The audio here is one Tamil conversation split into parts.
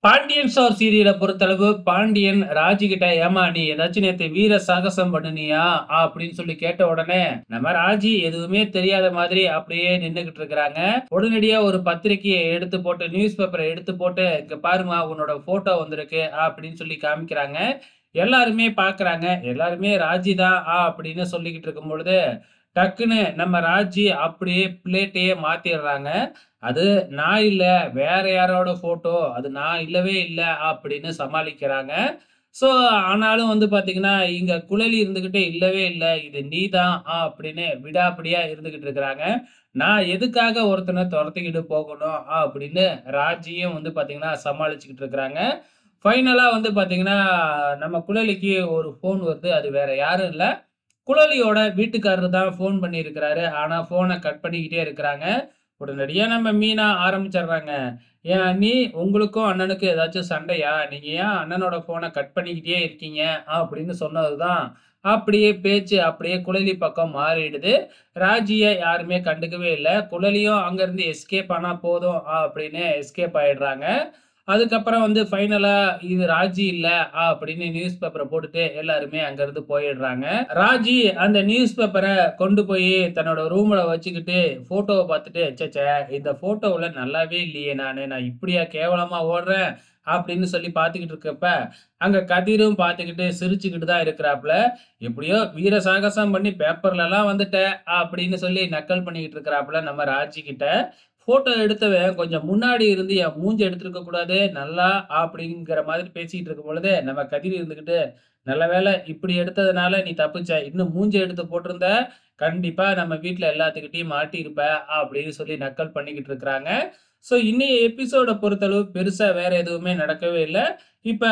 பாண்டியன் ஸ்டோர் சீரியல பொறுத்தளவு, பாண்டியன் ராஜி கிட்ட, "ஏம்மா நீ ஏதாச்சும் நேத்து வீர சாகசம் பண்ணுனியா?" அப்படின்னு சொல்லி கேட்ட உடனே, நம்ம ராஜி எதுவுமே தெரியாத மாதிரி அப்படியே நின்னுகிட்டு இருக்கிறாங்க. உடனடியா ஒரு பத்திரிக்கைய எடுத்து போட்டு, நியூஸ் பேப்பர எடுத்து போட்டு, "இங்க பாரும்மா உன்னோட ஃபோட்டோ வந்திருக்கு" அப்படின்னு சொல்லி காமிக்கிறாங்க. எல்லாருமே பார்க்குறாங்க. எல்லாருமே ராஜி தான் அப்படின்னு சொல்லிக்கிட்டு இருக்கும்பொழுது, டக்குன்னு நம்ம ராஜி அப்படியே பிளேட்டையே மாத்திர்றாங்க. அது நான் இல்ல, வேற யாரோட ஃபோட்டோ. அது நான் இல்லவே இல்ல அப்படின்னு சமாளிக்கிறாங்க. ஸோ ஆனாலும் வந்து பார்த்தீங்கன்னா, இங்க குழலி இருந்துகிட்டு இல்லவே இல்ல. இது நீதான் அப்படின்னு விடாப்பிடியா இருந்துகிட்டு இருக்கிறாங்க. நான் எதுக்காக ஒருத்தன தொரத்திக்கிட்டு போகணும் அப்படின்னு ராஜியும் வந்து பார்த்தீங்கன்னா, சமாளிச்சுக்கிட்டு இருக்கிறாங்க. ஃபைனலா வந்து பார்த்தீங்கன்னா, நம்ம குழலிக்கு ஒரு ஃபோன் வருது. அது வேற யாரும் இல்ல. குழலியோட வீட்டுக்காரரு தான் ஃபோன் பண்ணியிருக்கிறாரு. ஆனா ஃபோன கட் பண்ணிக்கிட்டே இருக்கிறாங்க. உடனடியா நம்ம மீனா ஆரம்பிச்சர்றாங்க. "ஏன் அண்ணி, உங்களுக்கும் அண்ணனுக்கும் ஏதாச்சும் சண்டையா? நீங்க ஏன் அண்ணனோட ஃபோன கட் பண்ணிக்கிட்டே இருக்கீங்க?" அப்படின்னு சொன்னது தான், அப்படியே பேச்சு அப்படியே குழலி பக்கம் மாறிடுது. ராஜிய யாருமே கண்டுக்கவே இல்ல. குழலியும் அங்கருந்து எஸ்கேப் ஆனா போதும் அப்படின்னு எஸ்கேப் ஆயிடுறாங்க. அதுக்கப்புறம் வந்து ஃபைனலா இது ராஜி இல்ல அப்படின்னு நியூஸ் பேப்பர போட்டுட்டு எல்லாருமே அங்கருந்து போயிடுறாங்க. ராஜி அந்த நியூஸ் பேப்பர கொண்டு போய் தன்னோட ரூம்ல வச்சுக்கிட்டு ஃபோட்டோவ பார்த்துட்டு, "ச்சே! இந்த ஃபோட்டோவுல நல்லாவே இல்லையே நானு. நான் இப்படியா கேவலமா ஓடுறேன்?" அப்படின்னு சொல்லி பார்த்துக்கிட்டு இருக்கப்ப, அங்க கதிரும் பார்த்துக்கிட்டு சிரிச்சுக்கிட்டு தான் இருக்கிறாப்புல. "எப்படியோ வீர சாகசம் பண்ணி பேப்பர்லலாம் வந்துட்ட" அப்படின்னு சொல்லி நக்கல் பண்ணிக்கிட்டு இருக்கிறாப்புல நம்ம ராஜி கிட்ட. ஃபோட்டோ எடுத்தவன் கொஞ்சம் முன்னாடி இருந்து என் மூஞ்ச எடுத்திருக்க கூடாது நல்லா அப்படிங்கிற மாதிரி பேசிட்டு இருக்கும் பொழுது, நம்ம கதிர் இருந்துகிட்டு, "நல்ல வேளை இப்படி எடுத்ததுனால நீ தப்பிச்ச. இன்னும் மூஞ்ச எடுத்து போட்டிருந்த, கண்டிப்பா நம்ம வீட்ல எல்லாத்துக்கிட்டயும் மாட்டியிருப்ப" அப்படின்னு சொல்லி நக்கல் பண்ணிக்கிட்டு இருக்கிறாங்க. ஸோ இன்னைய எபிசோட பொறுத்தளவு பெருசா வேற எதுவுமே நடக்கவே இல்ல. இப்ப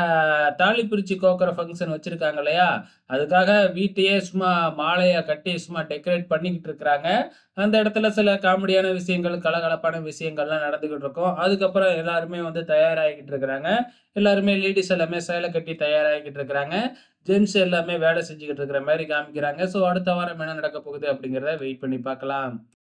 தாலி பிரிச்சு கோக்குற ஃபங்ஷன் வச்சிருக்காங்க இல்லையா? அதுக்காக வீட்டையே சும்மா மாலையா கட்டி சும்மா டெக்கரேட் பண்ணிக்கிட்டு இருக்கிறாங்க. அந்த இடத்துல சில காமெடியான விஷயங்கள், கலகலப்பான விஷயங்கள்லாம் நடந்துகிட்டு இருக்கும். அதுக்கப்புறம் எல்லாருமே வந்து தயாராகிக்கிட்டு இருக்கிறாங்க. எல்லாருமே லேடீஸ் எல்லாமே சேலை கட்டி தயாராகிக்கிட்டு இருக்கிறாங்க. ஜென்ட்ஸ் எல்லாமே வேலை செஞ்சுகிட்டு இருக்கிற மாரி காமிக்கிறாங்க. ஸோ அடுத்த வாரம் என்ன நடக்கப் போகுது அப்படிங்கிறத வெயிட் பண்ணி பார்க்கலாம்.